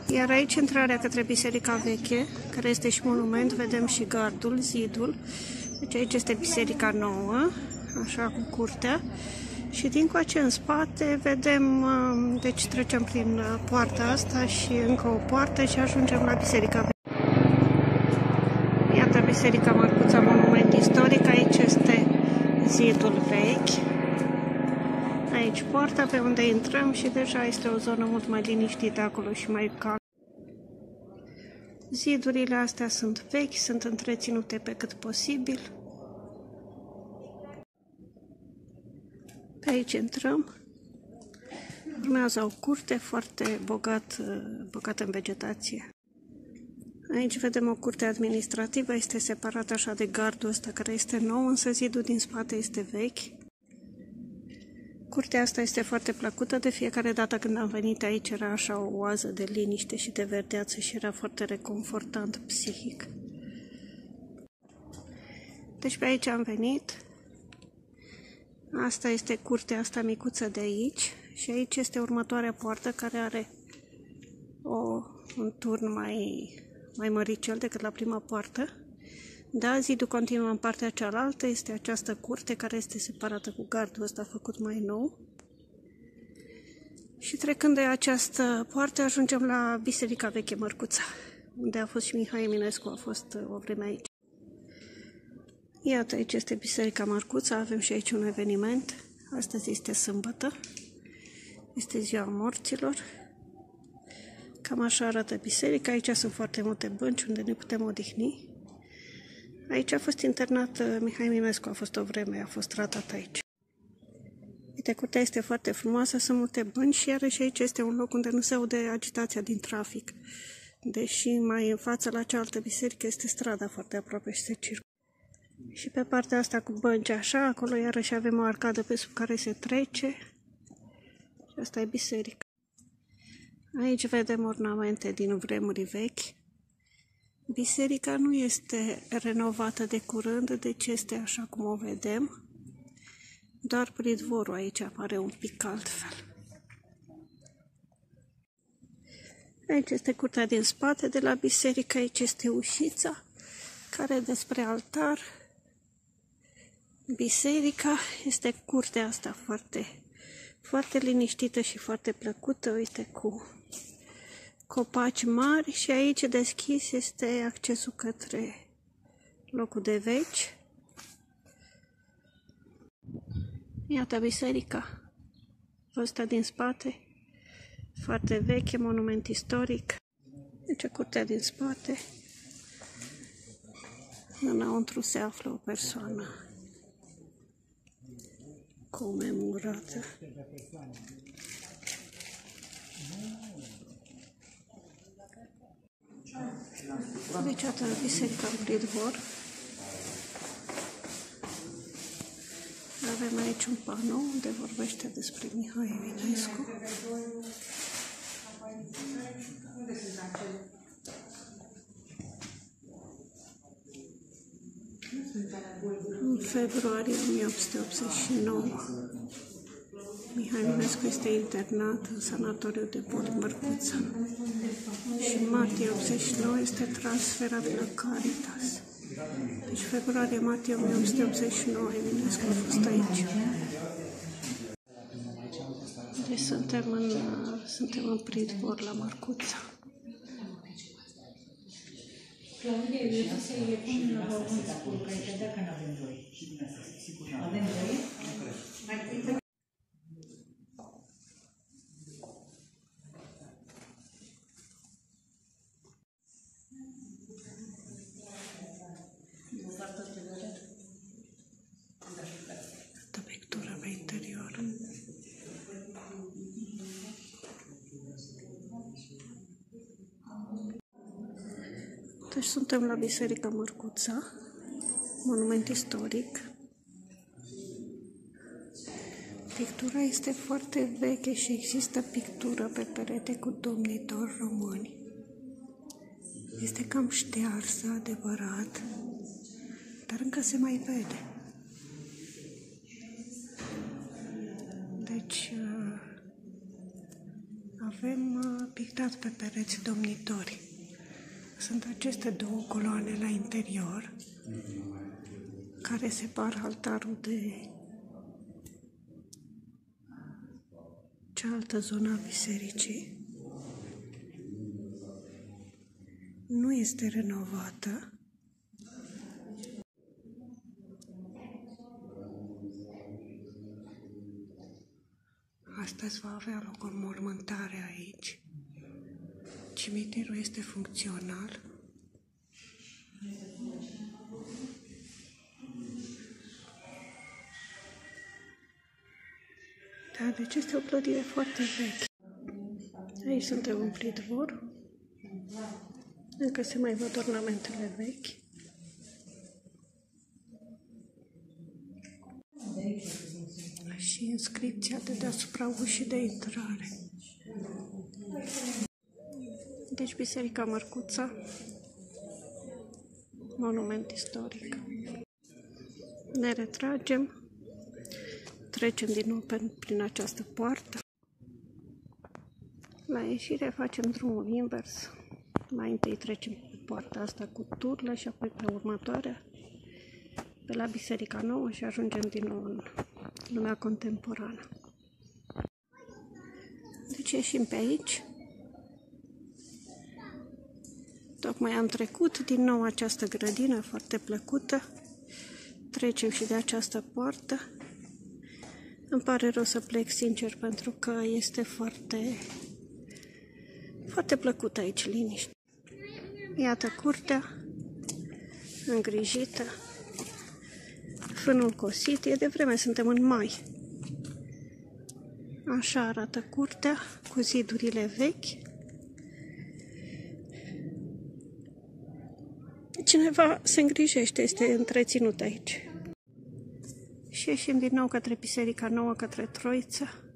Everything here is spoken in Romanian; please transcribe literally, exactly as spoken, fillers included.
Iar aici intrarea către Biserica Veche, care este și monument, vedem și gardul, zidul. Deci aici este Biserica Nouă, așa cu curtea. Și dincoace în spate vedem, deci trecem prin poarta asta și încă o poartă și ajungem la Biserica Veche. Iată Biserica Mărcuța, monument istoric, aici este zidul vechi. Aici poarta pe unde intrăm și deja este o zonă mult mai liniștită acolo și mai calmă. Zidurile astea sunt vechi, sunt întreținute pe cât posibil. Pe aici intrăm. Urmează o curte foarte bogat, bogată în vegetație. Aici vedem o curte administrativă, este separată așa de gardul ăsta care este nou, însă zidul din spate este vechi. Curtea asta este foarte plăcută, de fiecare dată când am venit aici era așa o oază de liniște și de verdeață și era foarte reconfortant psihic. Deci pe aici am venit. Asta este curtea asta micuță de aici și aici este următoarea poartă care are o, un turn mai, mai măricel decât la prima poartă. Da, zidul continuă în partea cealaltă, este această curte care este separată cu gardul ăsta făcut mai nou. Și trecând de această poartă ajungem la Biserica Veche Mărcuța, unde a fost și Mihai Eminescu, a fost o vreme aici. Iată, aici este Biserica Mărcuța, avem și aici un eveniment. Astăzi este sâmbătă, este ziua morților. Cam așa arată biserica, aici sunt foarte multe bănci unde ne putem odihni. Aici a fost internat Mihai Eminescu, a fost o vreme, a fost tratat aici. Uite, curtea este foarte frumoasă, sunt multe bănci și iarăși aici este un loc unde nu se aude agitația din trafic. Deși mai în față la cealaltă biserică este strada foarte aproape și se circulă. Și pe partea asta cu bănci așa, acolo iarăși avem o arcadă pe sub care se trece. Și asta e biserica. Aici vedem ornamente din vremuri vechi. Biserica nu este renovată de curând, deci este așa cum o vedem. Doar pridvorul aici apare un pic altfel. Aici este curtea din spate de la biserică, aici este ușița care despre altar. Biserica este curtea asta foarte, foarte liniștită și foarte plăcută, uite, cu copaci mari și aici deschis este accesul către locul de veci. Iată biserica, ăsta din spate, foarte veche, monument istoric. Deci curtea din spate, înăuntru se află o persoană comemorată. Deci, atât biserica în pridvor. Avem aici un panou unde vorbește despre Mihai Eminescu. În februarie o mie opt sute optzeci și nouă, Mihai Eminescu este internat în sanatoriu de boli Mărcuța și în martie optzeci și nouă este transferat la Caritas. Deci februarie-martie o mie opt sute optzeci și nouă Eminescu a fost aici. Deci suntem în, suntem în pridvor la Mărcuța. Claudia, eu vreau să le pun la urmă să spun că ai vedea că nu avem voie. Avem voie? Mai putem. Dă pictura pe interior. Deci suntem la Biserica Mărcuța, monument istoric. Pictura este foarte veche și există pictură pe perete cu domnitori români. Este cam ștearsă, adevărat, dar încă se mai vede. Deci avem uh, pictat pe pereți domnitori. Sunt aceste două coloane la interior care separă altarul de cealaltă zonă a bisericii. Nu este renovată. Astăzi va avea loc o înmormântare aici. Cimitirul este funcțional. Da, deci este o clădire foarte veche. Aici suntem în pridvor. Încă se mai văd ornamentele vechi. Și inscripția de deasupra ușii de intrare. Deci Biserica Mărcuța, monument istoric. Ne retragem, trecem din nou prin această poartă. La ieșire facem drumul invers. Mai întâi trecem pe poarta asta cu turlă și apoi pe următoarea, pe la Biserica Nouă, și ajungem din nou în lumea contemporană. Deci ieșim pe aici. Tocmai am trecut din nou această grădină foarte plăcută. Trecem și de această poartă. Îmi pare rău să plec, sincer, pentru că este foarte, foarte plăcut aici, liniște. Iată curtea îngrijită, fânul cosit, e de vreme, suntem în mai. Așa arată curtea, cu zidurile vechi. Cineva se îngrijește, este întreținut aici. Și ieșim din nou către Biserica Nouă, către Troiță.